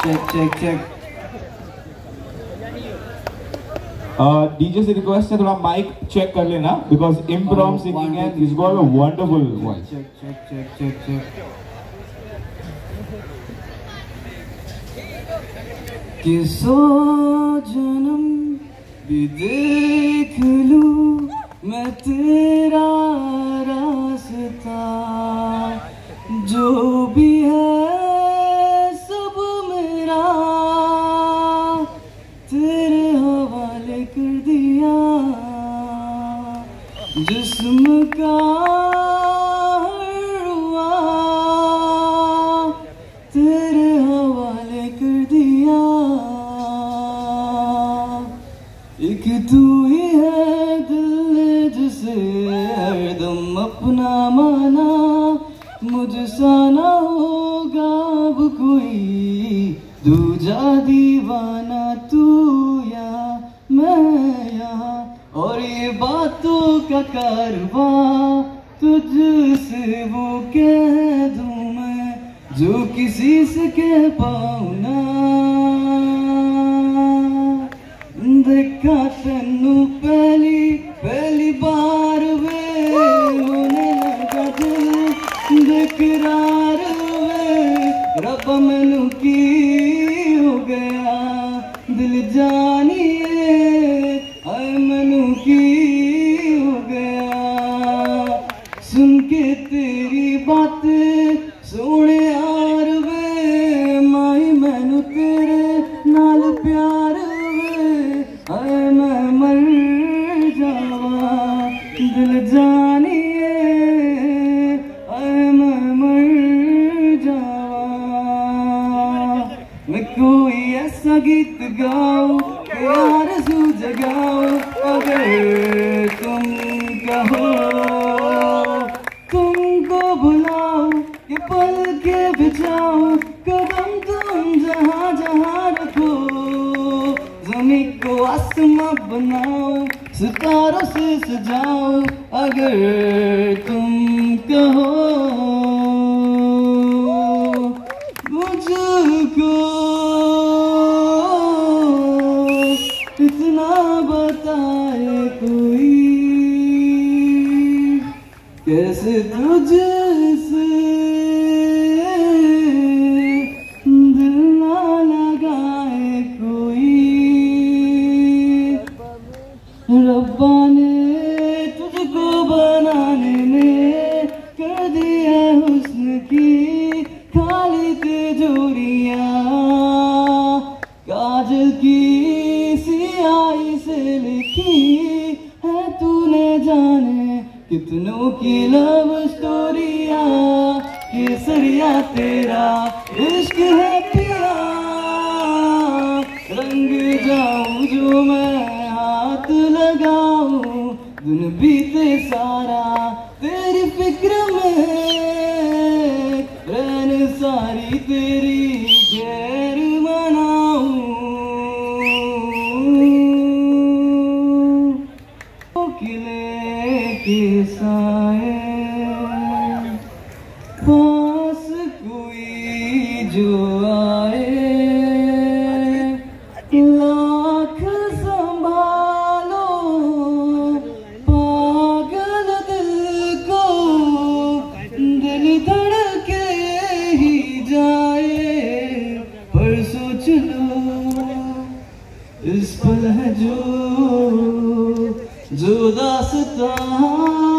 Check. DJ से request है थोड़ा माइक चेक कर लेना बिकॉज इम्प्रोम सिंगिंग है, is got a wonderful voice. Check. कि 100 जन्म भी देख लूं मैं तेरा रास्ता, जो भी है सब मेरा तेरे हवाले कर दिया। जिस्म का हर रुआ तेरे हवाले कर दिया। एक तू ही है दिल ने जिसे हरदम अपना माना, मुझसा ना होगा अब कोई दूजा दीवाना। तू यहाँ मैं यहाँ और ये बातों का कारवां तुझसे वो कह दूं मैं जो किसी से कह पाऊं ना। देखा तेनू पहली बार वे होने लगा दिल बेकरार वे, रब मैनू की हो गया दिल जानिए, आए मैनू की हो गया। सुन के तेरी बातें सोने यार वे, माही मैनू तेरे नाल प्यार वे, आए मैं मर जावा दिल जानिए, आए मैं मर जावा। मैं कोई ऐसा गीत गाऊं कि आरज़ू जगाऊं, अगर तुम कहो तुमको बुलाऊं कि पल के बिछाऊं कदम तुम जहाँ जहाँ रखो, ज़मीं को आसमां बनाऊं सितारों से सजाऊं, अगर तुम कहो मुझको इतना बताए कोई, कैसे तुझसे दिल ना लगाए कोई। रब्बा ने तुझको बनाने में कर दिया हुस्न की खाली तिजोरियां, काजल की सियाही से लिखी है तूने जाने कितनों की लव स्टोरिया। केसरिया तेरा इश्क है पिया, रंग जाऊं जो मैं हाथ लगाऊं, दिन बीते सारा तेरी फिक्र में, रैन सारी तेरी गैर मनाऊं। किले के साए पास कोई जो आए, लाख संभालो पागल दिल को, दिल धड़के ही जाए पर सोच लो इस पल है जो दास्तां